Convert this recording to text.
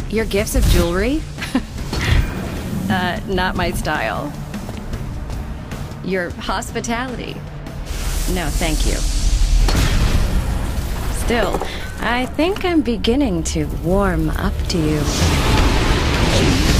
Your gifts of jewelry? Not my style. Your hospitality? No, thank you. Still, I think I'm beginning to warm up to you.